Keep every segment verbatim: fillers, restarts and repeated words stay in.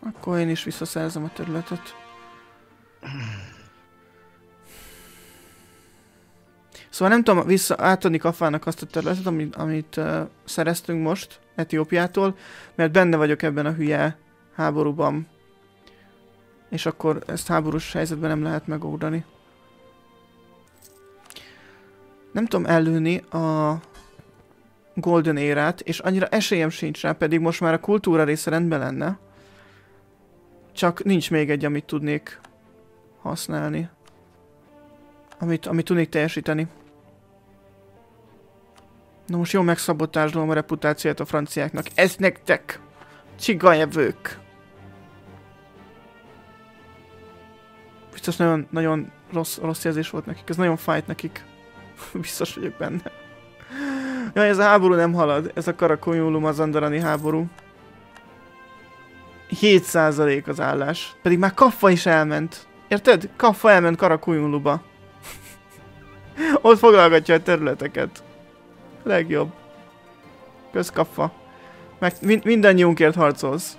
Akkor én is visszaszerzem a területet. Szóval nem tudom vissza átadni Kafának azt a területet, amit, amit uh, szereztünk most Etiópiától, mert benne vagyok ebben a hülye háborúban. És akkor ezt háborús helyzetben nem lehet megoldani. Nem tudom ellőni a Golden Érát, és annyira esélyem sincs rá, pedig most már a kultúra része rendben lenne. Csak nincs még egy, amit tudnék használni. Amit, amit tudnék teljesíteni. Na most jól megszabotázsolom a reputációt a franciáknak. Ez nektek! Csigajevők! Biztos nagyon, nagyon rossz, rossz érzés volt nekik. Ez nagyon fájt nekik. Biztos vagyok benne. Jaj, ez a háború nem halad. Ez a Karakoyunlu Mazandarani háború. hét százalék az állás. Pedig már Kaffa is elment. Érted? Kaffa elment Karakoyunluba. Ott foglalgatja a területeket. Legjobb. Kösz Kaffa. Meg mind mindannyiunkért harcolsz.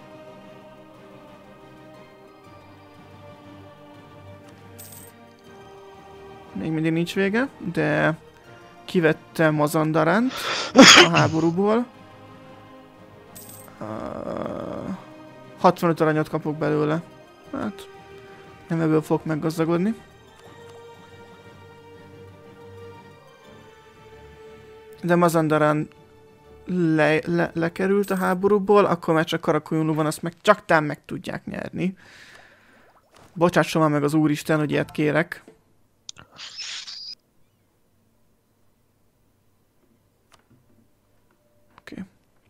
Még mindig nincs vége, de kivettem Mazandarant a háborúból. Uh, hatvanöt aranyat kapok belőle. Hát nem ebből fogok meggazdagodni. De Mazandaran le, le, lekerült a háborúból, akkor már csak Karakoyunlu van, azt meg csak tám meg tudják nyerni. Bocsásson már meg az úristen, hogy ilyet kérek. Oké. Okay.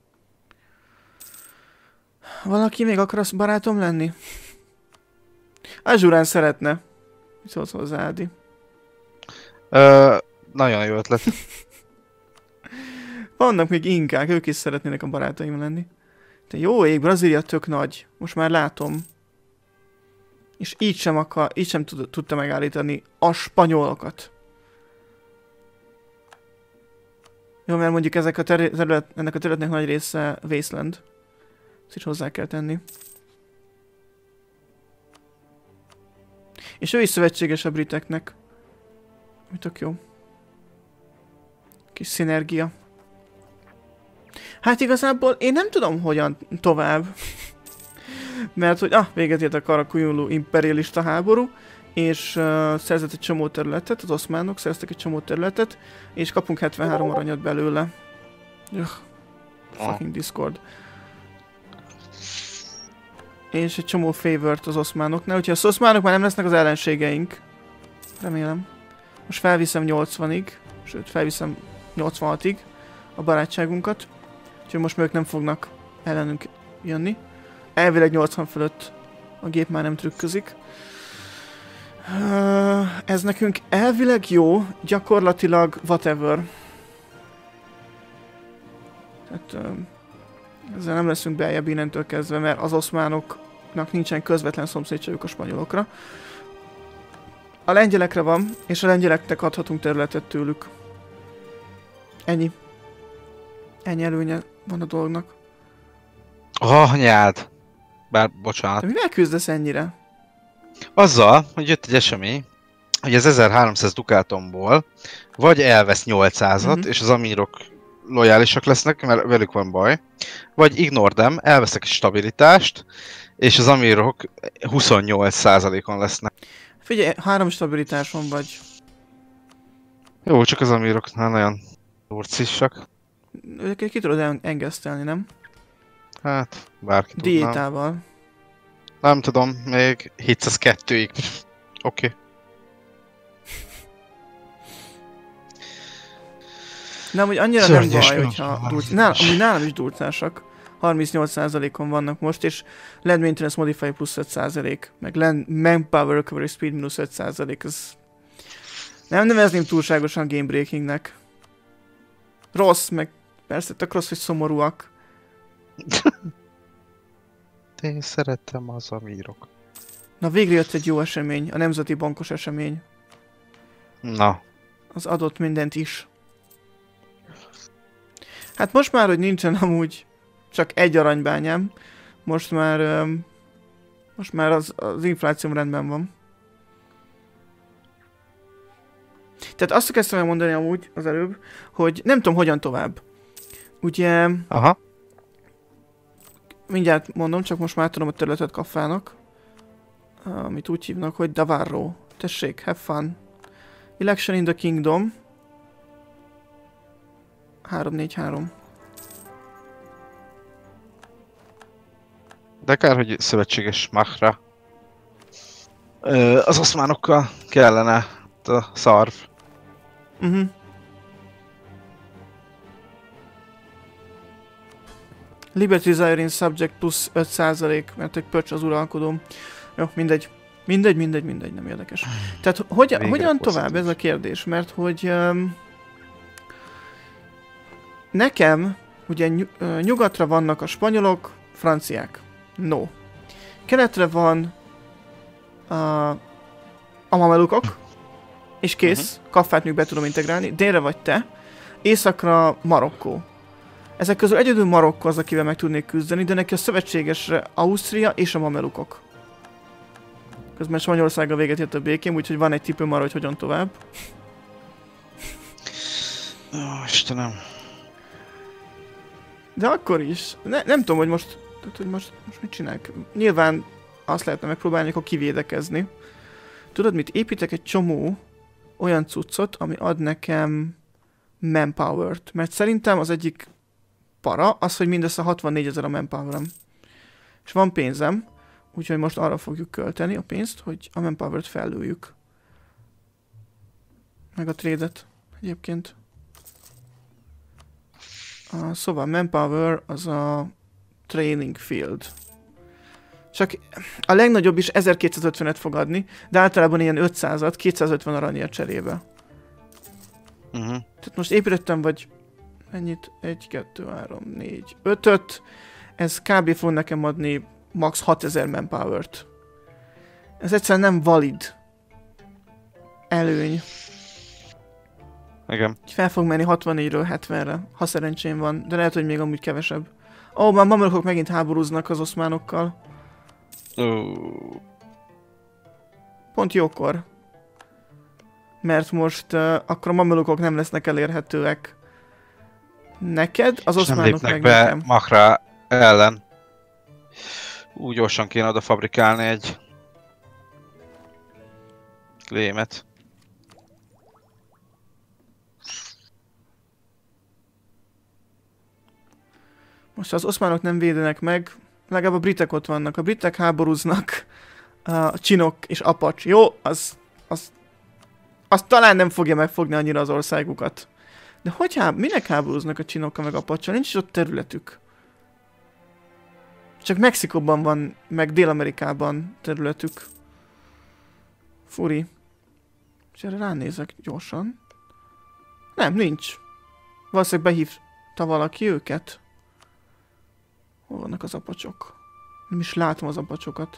Valaki még akar az barátom lenni? Azurán szeretne. Mit szólsz hozzá, Ádi? Ö, nagyon jó ötlet. Vannak még inkák, ők is szeretnének a barátaim lenni. De jó ég, Brazília tök nagy. Most már látom. És így sem akar, így sem tud, tudta megállítani a spanyolokat. Jó, mert mondjuk ezek a terület, ennek a területnek nagy része Wasteland. Ezt is hozzá kell tenni. És ő is szövetséges a briteknek. Mi tök jó. Kis szinergia. Hát igazából én nem tudom hogyan tovább. Mert hogy ah, véget ért a Karakoyunlu imperialista háború, és uh, szerzett egy csomó területet, az oszmánok szereztek egy csomó területet, és kapunk hetvenhárom aranyat belőle. Ugh, fucking Discord. És egy csomó favort az oszmánoknál, úgyhogy az oszmánok már nem lesznek az ellenségeink. Remélem. Most felviszem nyolcvanig, sőt felviszem nyolcvanhatig a barátságunkat. Úgyhogy most ők nem fognak ellenünk jönni. Elvileg nyolcvan fölött a gép már nem trükközik. Uh, ez nekünk elvileg jó, gyakorlatilag whatever. Tehát uh, ezzel nem leszünk beljebb innentől kezdve, mert az oszmánoknak nincsen közvetlen szomszédságuk a spanyolokra. A lengyelekre van, és a lengyeleknek adhatunk területet tőlük. Ennyi. Ennyi előnye van a dolognak. Oh, anyád! Bár, bocsánat. De mivel küzdesz ennyire? Azzal, hogy jött egy esemény, hogy az ezerháromszáz dukátomból vagy elvesz nyolcszázat, mm-hmm. és az amírok lojálisak lesznek, mert velük van baj, vagy ignore them, elveszek egy stabilitást, és az amírok huszonnyolc százalékon lesznek. Figyelj, három stabilitáson vagy. Jó, csak az amíroknál nagyon durcisak. Őket ki tudod engesztelni, nem? Hát, bárki tudná. Diétával. Nem tudom, még hétszázkettőig. Oké. Okay. De amúgy annyira Szörnyes nem baj, hogyha durc... Nálam, amúgy nálam is durcásak. harmincnyolc százalékon vannak most, és Land Maintenance Modifier plusz öt százalék, meg Land Manpower Recovery Speed mínusz öt százalék, ez... Nem nevezném túlságosan game breakingnek. Rossz, meg persze tök rossz, hogy szomorúak. Én szeretem az amírok. Na végre jött egy jó esemény, a nemzeti bankos esemény. Na. Az adott mindent is. Hát most már, hogy nincsen amúgy csak egy aranybányám, most már um, Most már az, az infláció rendben van. Tehát azt kezdtem el mondani amúgy az előbb, hogy nem tudom hogyan tovább. Ugye... Aha. Mindjárt mondom, csak most már tudom a területet Kaffának. Amit úgy hívnak, hogy Davarro. Tessék, have fun. Election in the Kingdom. három négy három. De kár, hogy szövetséges Mahra. Ö, az oszmánokkal kellene a szarv. Uh-huh. Liberty Desiring Subject plusz öt százalék, mert egy pöcs az uralkodóm. Jó, mindegy. Mindegy, mindegy, mindegy, nem érdekes. Tehát hogyan, hogyan tovább ez a kérdés? Mert hogy um, nekem ugye nyugatra vannak a spanyolok, franciák. No. Keletre van uh, a mamelukok, és kész, uh-huh. Kaffát még be tudom integrálni. Délre vagy te, északra Marokkó. Ezek közül egyedül Marokkó az, akivel meg tudnék küzdeni, de neki a szövetségesre Ausztria és a mamelukok. Közben Spanyolországgal véget ért a békém, úgyhogy van egy tippem arra, hogy hogyan tovább. Ó, Istenem. De akkor is. Ne, nem tudom, hogy most, tehát, hogy most, most mit csinálják. Nyilván azt lehetne megpróbálni, akkor kivédekezni. Tudod mit? Építek egy csomó olyan cuccot, ami ad nekem manpower-t. Mert szerintem az egyik para az, hogy mindössze hatvannégyezer a manpower-em. És van pénzem, úgyhogy most arra fogjuk költeni a pénzt, hogy a manpower-t fellőjük. Meg a trade-et egyébként. Uh, szóval manpower az a training field. Csak a legnagyobb is ezerkétszázötvenet fog adni, de általában ilyen ötszázat, kétszázötven aranyért cserébe. Uh-huh. Tehát most építettem vagy ennyit, egy, kettő, három, négy, ötöt. Ez kb. Fog nekem adni max. hatezer manpower-t. Ez egyszerűen nem valid előny. Igen. Fel fog menni hatvannégyről hetvenre, ha szerencsém van, de lehet, hogy még amúgy kevesebb. Ó, oh, már mamelukok megint háborúznak az oszmánokkal. Oh. Pont jókor. Mert most uh, akkor a mamelukok nem lesznek elérhetőek neked, az oszmánok meg be nekem. Mahra ellen. Úgy gyorsan kéne oda fabrikálni egy lémet. Most ha az oszmánok nem védenek meg, legalább a britek ott vannak. A britek háborúznak, a csinok és apacs. Jó, az, az, az talán nem fogja megfogni annyira az országukat. De hogy há, minek háborúznak a csinokkal meg apacsal? Nincs is ott területük. Csak Mexikóban van, meg Dél-Amerikában területük. Furi. És erre ránézek gyorsan. Nem, nincs. Valószínűleg behívta valaki őket. Hol vannak az apacsok? Nem is látom az apacsokat.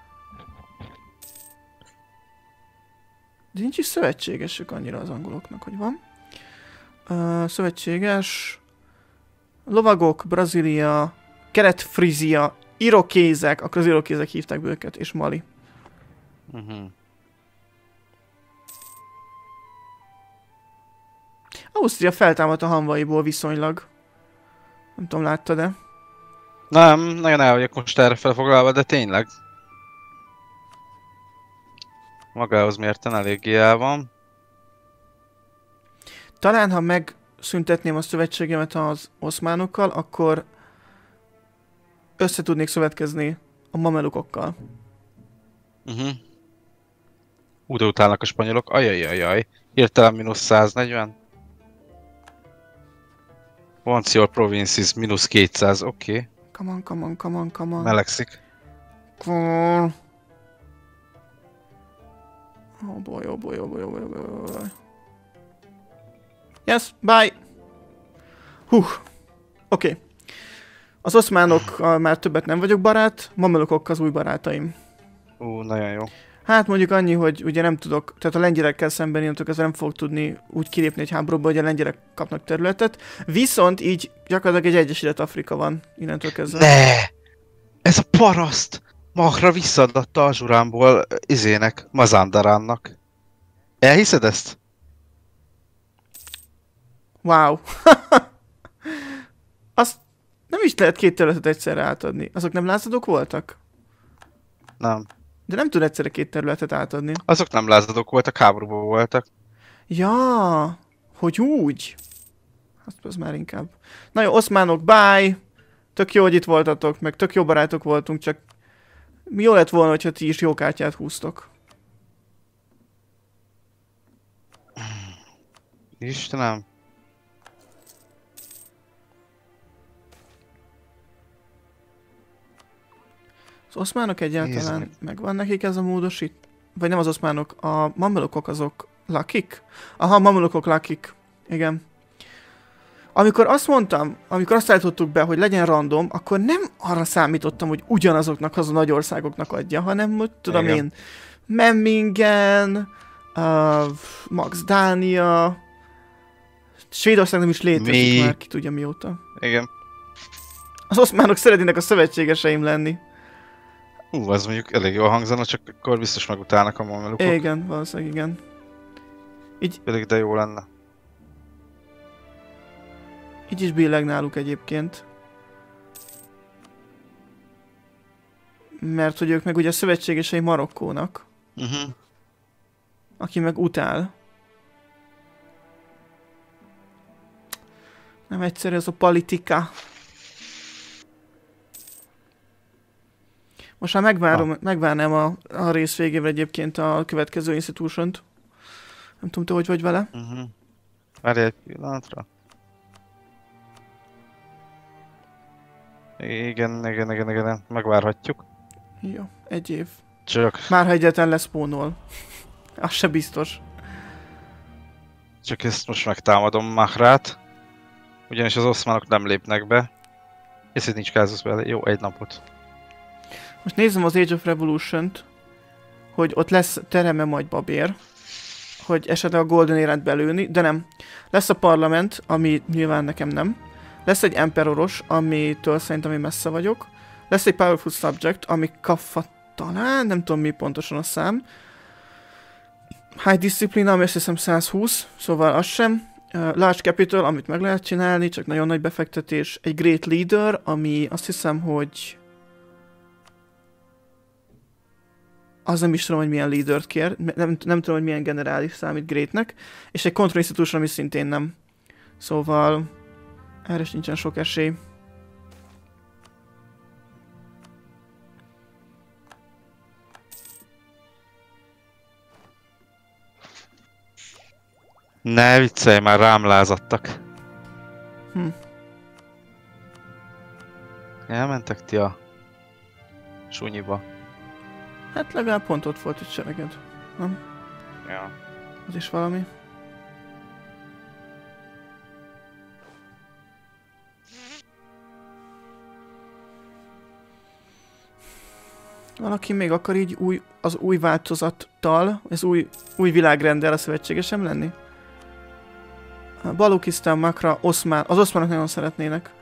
De nincs is szövetségesük annyira az angoloknak, hogy van. Uh, szövetséges... Lovagok, Brazília, Kelet-Frizia, irokézek, akkor az irokézek hívták be őket, és Mali. Uh-huh. Ausztria feltámadt a Hanvaiból viszonylag. Nem tudom, láttad-e? Nem, nagyon el vagyok most erre felfoglalva, de tényleg. Magához mérten eléggé el van. Talán, ha megszüntetném a szövetségemet az oszmánokkal, akkor össze tudnék szövetkezni a mamelukokkal. Uh-huh. Úgy utálnak a spanyolok, ajajajaj. Hirtelen mínusz száznegyven. Once your provinces mínusz kétszáz, oké. Okay. Come on, come on, come on, come on. Melegszik. Come on. Oh boy, oh boy, oh boy, oh boy, oh boy, oh boy. Yes, bye! Hú, oké. Okay. Az oszmánokkal már többet nem vagyok barát, mamelukok az új barátaim. Ú, uh, nagyon jó. Hát mondjuk annyi, hogy ugye nem tudok, tehát a lengyelekkel szemben innentől ezzel nem fog tudni úgy kilépni egy háborúba, hogy a lengyelek kapnak területet. Viszont így gyakorlatilag egy Egyesített Afrika van innentől kezdve. Ne! Ez a paraszt! Mahra visszaadatta a zsurámból izének, Mazandaránnak. Elhiszed ezt? Wow. Azt nem is lehet két területet egyszerre átadni. Azok nem lázadók voltak? Nem. De nem tud egyszerre két területet átadni. Azok nem lázadók voltak, háborúban voltak. Ja, hogy úgy. Hát az már inkább. Na jó, oszmánok, bye! Tök jó, hogy itt voltatok, meg tök jó barátok voltunk, csak jó lett volna, hogyha ti is jó kártyát húztok. Istenem. Az oszmánok egyáltalán megvan nekik ez a módosít? Vagy nem az oszmánok, a mamelukok azok lakik? Aha, mamelukok lakik. Igen. Amikor azt mondtam, amikor azt állítottuk be, hogy legyen random, akkor nem arra számítottam, hogy ugyanazoknak az a nagy országoknak adja, hanem hogy tudom igen. Én, Memmingen, uh, Max Dánia, Svédország nem is létezik Mi? Már, ki tudja mióta. Igen. Az oszmánok szeretnének a szövetségeseim lenni. Ú, az mondjuk elég jól hangzana, csak akkor biztos megutálnak a mamelukok. Igen, valószínűleg igen. Így... Pedig de jó lenne. Így is billeg náluk egyébként. Mert hogy ők meg ugye a szövetségesei Marokkónak. Uh-huh. Aki meg utál. Nem egyszerű ez a politika. Most már megvárom, ah. megvárnám a, a rész végével egyébként a következő institution-t. Nem tudom, te hogy vagy vele? Uh-huh. Várj egy pillanatra. Igen, igen, igen, igen, megvárhatjuk. Jó, egy év. Csak... Már ha egyáltalán leszpónol. Az se biztos. Csak ezt most megtámadom Mahrát. Ugyanis az oszmánok nem lépnek be. És itt nincs kázusz vele. Jó, egy napot. Most nézem az Age of Revolution-t, hogy ott lesz tereme majd babér, hogy esetleg a Golden Érát belőni, de nem. Lesz a parlament, ami nyilván nekem nem. Lesz egy emperoros, amitől szerintem én messze vagyok. Lesz egy powerful subject, ami kaffa talán, nem tudom mi pontosan a szám. High discipline, ami azt hiszem száz húsz, szóval az sem. Uh, large capital, amit meg lehet csinálni, csak nagyon nagy befektetés. Egy great leader, ami azt hiszem, hogy... Az nem is tudom, hogy milyen leadert kér. Nem, nem tudom, hogy milyen generális számít greatnek. És egy control institution, ami szintén nem. Szóval... Erre is nincsen sok esély. Ne viccelj, már rám lázadtak. Hm. Elmentek ti a sunyiba. Hát legalább pont ott volt egy sereged, nem? Ja. Az is valami. Valaki még akar így új, az új változattal, az új, új világrenddel a szövetségesem lenni? Balukisztán, Makra, Oszmán, az oszmánok nagyon szeretnének.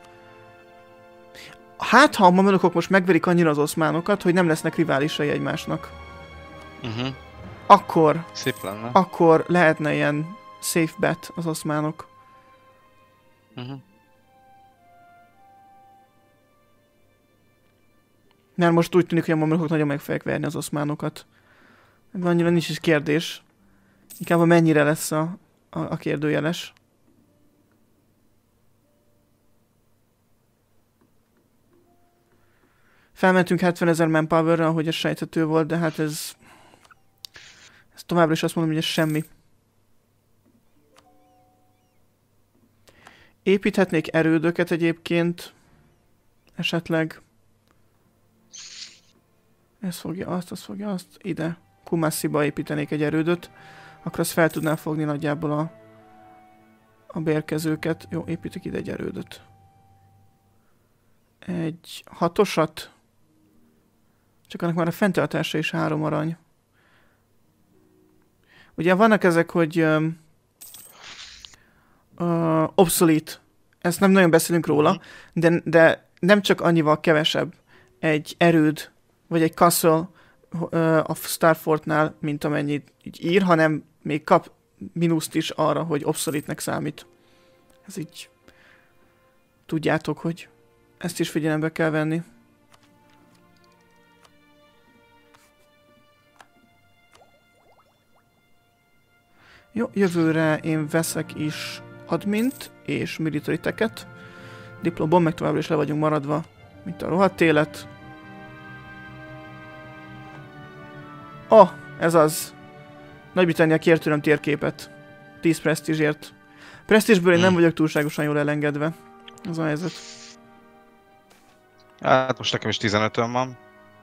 Hát, ha a mamelukok most megverik annyira az oszmánokat, hogy nem lesznek riválisai egymásnak. Uh-huh. Akkor, szép lenne. Akkor lehetne ilyen safe bet az oszmánok. Uh-huh. Mert most úgy tűnik, hogy a mamelukok nagyon meg fogják verni az oszmánokat. Annyira nincs is kérdés. Inkább mennyire lesz a, a, a kérdőjeles. Felmentünk hetvenezer manpowerre, ahogy ez sejthető volt, de hát ez... ez továbbra is azt mondom, hogy ez semmi. Építhetnék erődöket egyébként. Esetleg. Ez fogja azt, az fogja azt. Ide. Kumasiba építenék egy erődöt. Akkor azt fel tudnám fogni nagyjából a, a bérkezőket. Jó, építek ide egy erődöt. Egy hatosat. Csak annak már a fenntartása is három arany. Ugye vannak ezek, hogy um, uh, obsolete. Ezt nem nagyon beszélünk róla, de, de nem csak annyival kevesebb egy erőd vagy egy Castle a Starfortnál, mint amennyit így ír, hanem még kap mínuszt is arra, hogy obsolete-nek számít. Ez így tudjátok, hogy ezt is figyelembe kell venni. Jó, jövőre én veszek is admint és military tech-et. Diplomban meg továbbra is le vagyunk maradva, mint a rohadt élet. Oh, ez az. Nagy-Britannia kért tőlem térképet. tíz presztízsért. Presztízsből én nem vagyok túlságosan jól elengedve. Ez a helyzet. Hát most nekem is tizenötön van.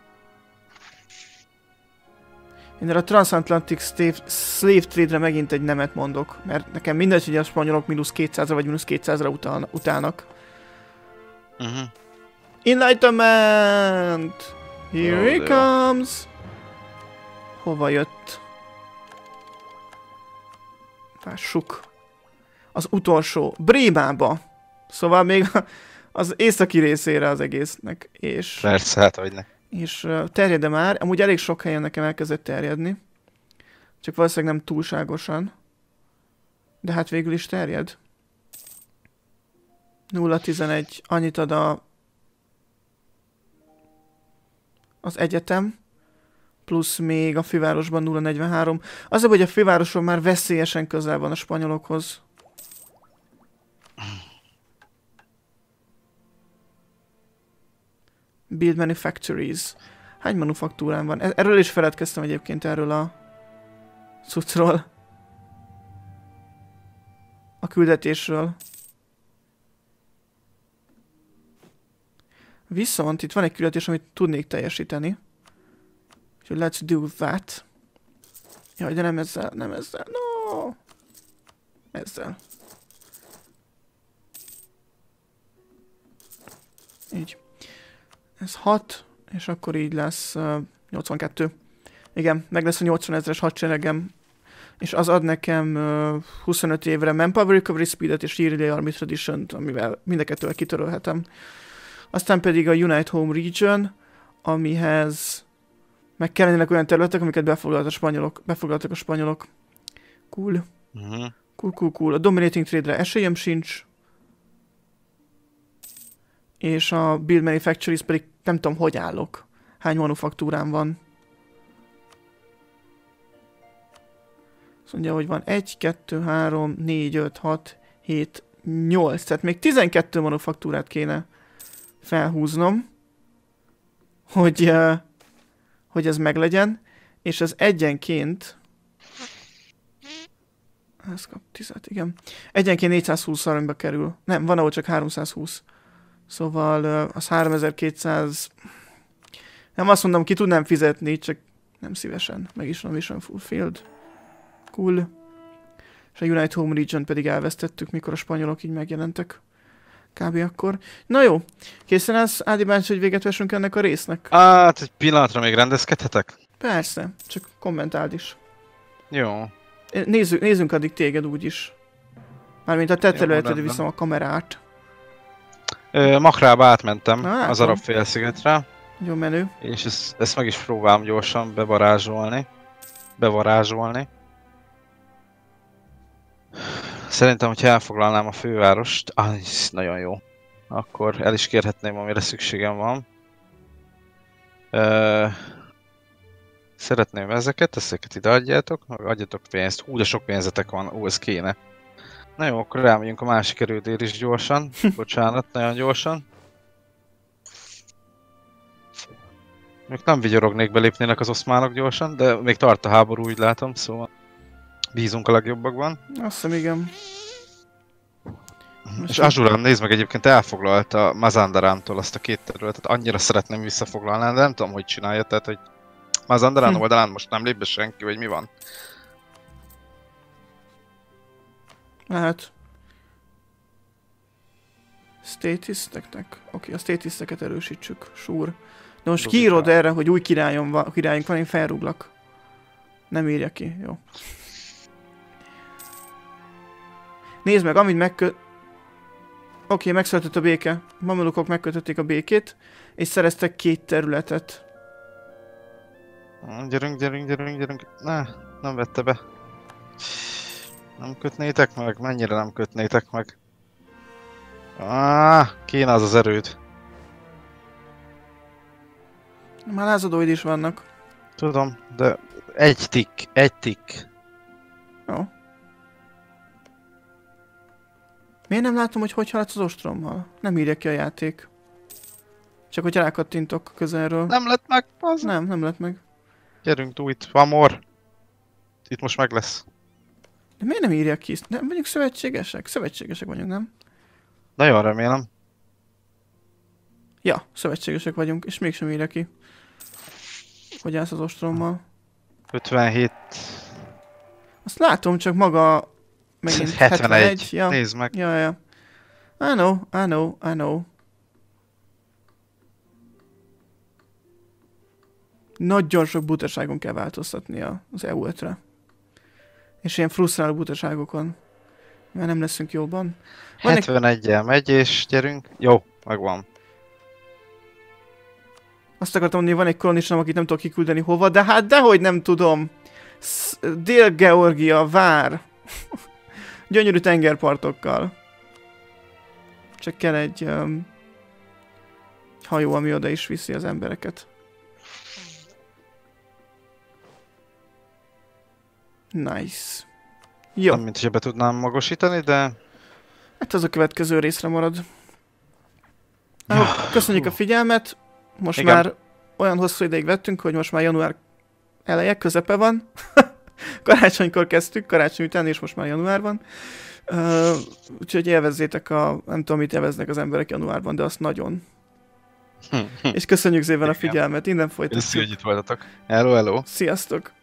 Én erre a Transatlantic Slave Trade-re megint egy nemet mondok, mert nekem mindegy, hogy a spanyolok mínusz kétszázra vagy mínusz kétszázra utal, utálnak. Uh-huh. Enlightenment! Here oh, he comes! Hova jött? Lássuk. Az utolsó. Brémába. Szóval még az északi részére az egésznek. És... Persze, hát hogy ne. És uh, terjed már. Amúgy elég sok helyen nekem elkezdett terjedni. Csak valószínűleg nem túlságosan. De hát végül is terjed. nulla tizenegy. Annyit ad a... az egyetem. Plusz még a fővárosban nulla negyvenhárom. Az a, hogy a fővároson már veszélyesen közel van a spanyolokhoz. Build manufactories. Hány manufaktúrán van? Erről is feledkeztem egyébként, erről a cuccról. A küldetésről. Viszont itt van egy küldetés, amit tudnék teljesíteni. Úgyhogy let's do that. Jaj, de nem ezzel, nem ezzel. No! Ezzel. Így. Ez hat, és akkor így lesz uh, nyolcvankettő. Igen, meg lesz a nyolcvanezres hadseregem. És az ad nekem uh, huszonöt évre Manpower Recovery Speed-et és Yearly Army Tradition-t, amivel mind a kettővel kitörölhetem. Aztán pedig a Unite Home Region, amihez meg kellenének olyan területek, amiket befoglaltak a spanyolok. Befoglaltak a spanyolok. Cool. Uh-huh. Cool, cool, cool. A Dominating Trade-re esélyem sincs. És a Build Manufactories pedig nem tudom, hogy állok. Hány manufaktúrám van. Azt mondja, hogy van egy, kettő, három, négy, öt, hat, hét, nyolc. Tehát még tizenkettő manufaktúrát kéne felhúznom, hogy, uh, hogy ez meglegyen. És az egyenként... Ez kap tízet, igen. Egyenként négyszázhúsz aranyba kerül. Nem, van ahol csak háromszázhúsz. Szóval uh, az háromezer-kétszáz... Nem azt mondom, ki tudnám fizetni, csak nem szívesen. Meg is van Mission Fulfilled. Cool. És a Unite Home Region pedig elvesztettük, mikor a spanyolok így megjelentek. Kb. Akkor. Na jó. Készen állsz, Ádi bácsi, hogy véget vessünk ennek a résznek? Hát, egy pillanatra még rendezkedhetek? Persze, csak kommentáld is. Jó. Nézzük, nézzünk addig téged úgyis. Mármint a te területedre viszem a kamerát. Ö, Makrába átmentem, Na, az arab félszigetre. Jó menő. És ezt, ezt meg is próbálom gyorsan bevarázsolni. Bevarázsolni. Szerintem, hogyha elfoglalnám a fővárost, ah, ez nagyon jó. Akkor el is kérhetném, amire szükségem van. Ö, szeretném ezeket, ezeket ide adjátok, adjatok pénzt. Hú, de sok pénzetek van, ú, ez kéne. Na jó, akkor elmegyünk a másik erődér is gyorsan. Bocsánat, nagyon gyorsan. Még nem vigyorognék, belépnének az oszmánok gyorsan, de még tart a háború, úgy látom, szóval bízunk a legjobbakban. Azt hiszem, igen. Most és Azurán, nézd meg, egyébként elfoglalta Mazandarántól azt a két területet, annyira szeretném visszafoglalni, de nem tudom, hogy csinálja, tehát hogy Mazandarán hm. oldalán most nem lép be senki, vagy mi van? Hát... Statisteknek? Oké, okay, a statisteket erősítsük, sure. De most kiírod erre, hogy új királyom van, királyunk van, én felrúglak. Nem írja ki, jó. Nézd meg, amit megkö... Oké, okay, megszületett a béke. Mamulukok megkötötték a békét, és szereztek két területet. Gyerünk, gyerünk, gyerünk, gyerünk. Ne, nem vette be. Nem kötnétek meg? Mennyire nem kötnétek meg? Ah, kéne az az erőd. Már lázadóid is vannak. Tudom, de egy tick, egy tick. Jó. Miért nem látom, hogy hogy haladsz az ostrommal? Nem írja ki a játék. Csak hogy rákattintok közelről. Nem lett meg, az. Nem, nem lett meg. Gyerünk, do it, one more. Itt most meg lesz. De miért nem írja ki? Nem vagyunk szövetségesek? Szövetségesek vagyunk, nem? Nagyon remélem. Ja, szövetségesek vagyunk, és mégsem írja ki. Hogy állsz az ostrommal. ötvenhét. Azt látom, csak maga... Megint hetvenegy. hetvenegy. Ja. Nézd meg. Ja, ja. I know, I know, I know. Nagyon sok butaságon kell változtatni az E U ötre. És ilyen frusztráló butaságokon. Mert nem leszünk jobban. hetvenegyel megy, és gyerünk. Jó, megvan. Azt akartam mondani, hogy van egy kolonisom, akit nem tudok kiküldeni hova, de hát dehogy nem tudom. Dél-Georgia, vár. Gyönyörű tengerpartokkal. Csak kell egy um, hajó, ami oda is viszi az embereket. Nice. Jó. Nem, mint hogy be tudnám magosítani, de... Hát az a következő részre marad. Ah, köszönjük a figyelmet. Most igen. Már olyan hosszú ideig vettünk, hogy most már január eleje, közepe van. Karácsonykor kezdtük, karácsony után, és most már január van. Uh, úgyhogy élvezzétek a... Nem tudom, mit élveznek az emberek januárban, de azt nagyon. És köszönjük szépen a figyelmet, innen folytatjuk. Köszönjük, hogy itt voltatok. Hello, hello. Sziasztok!